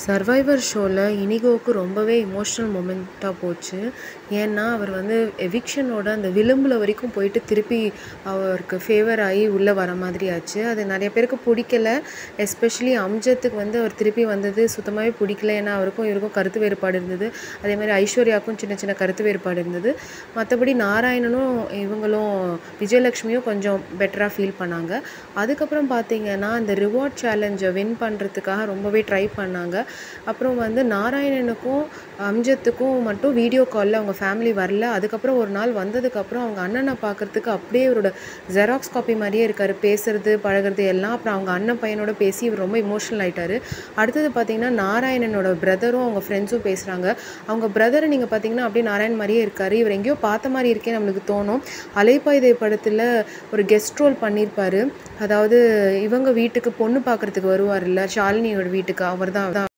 Survivor ஷோல இனிகோவுக்கு ரொம்பவே emotional மொமெண்ட்டா போச்சு. ஏன்னா, அவர் வந்து எவிக்ஷனோட அந்த விளிம்புல வரைக்கும் போயிட்டு திருப்பி அவருக்கு ஃபேவர் ஆயி உள்ள வர மாதிரி ஆச்சு. அது நெறைய பேருக்கு புடிக்கல. எஸ்பெஷலி அம்ஜத்துக்கு வந்து அவர் திருப்பி வந்தது சுத்தமாவே புடிக்கல. ஏன்னா, அவருக்கும் இவருக்கும் கருத்து வேறுபாடு இருந்தது. அதேமாதிரி ஐஸ்வர்யாவுக்கும் சின்ன சின்ன கருத்து வேறுபாடு இருந்தது. மத்தபடி நாராயணனும் இவங்களும் விஜயலட்சுமியும் கொஞ்சம் பெட்டரா ஃபீல் பண்ணாங்க. அதுக்கப்புறம் பார்த்தீங்கன்னா, இந்த ரிவார்ட் சேலஞ்ச வின் பண்ணுறதுக்காக ரொம்பவே ட்ரை பண்ணாங்க. அப்புறம் வந்து நாராயணனுக்கும் அம்ஜத்துக்கும் மட்டும் வீடியோ காலில் அவங்க ஃபேமிலி வரல. அதுக்கப்புறம் ஒரு நாள் வந்ததுக்கப்புறம் அவங்க அண்ணனை பார்க்குறதுக்கு அப்படியே இவரோட ஜெராக்ஸ் காப்பி மாதிரியே இருக்கார். பேசுறது பழகிறது எல்லாம். அப்புறம் அவங்க அண்ணன் பையனோட பேசி இவர் ரொம்ப இமோஷனல் ஆகிட்டார். அடுத்தது பார்த்திங்கன்னா நாராயணனோட பிரதரும் அவங்க ஃப்ரெண்ட்ஸும் பேசுகிறாங்க. அவங்க பிரதரை நீங்கள் பார்த்தீங்கன்னா அப்படியே நாராயணன் மாதிரியே இருக்கார். இவர் எங்கேயோ பார்த்த மாதிரி இருக்கே நம்மளுக்கு தோணும். அலைப்பாயுதே படத்தில் ஒரு கெஸ்ட் ரோல் பண்ணியிருப்பார். அதாவது இவங்க வீட்டுக்கு பொண்ணு பார்க்குறதுக்கு வருவார்ல ஷாலினியோட வீட்டுக்கு, அவர் தான்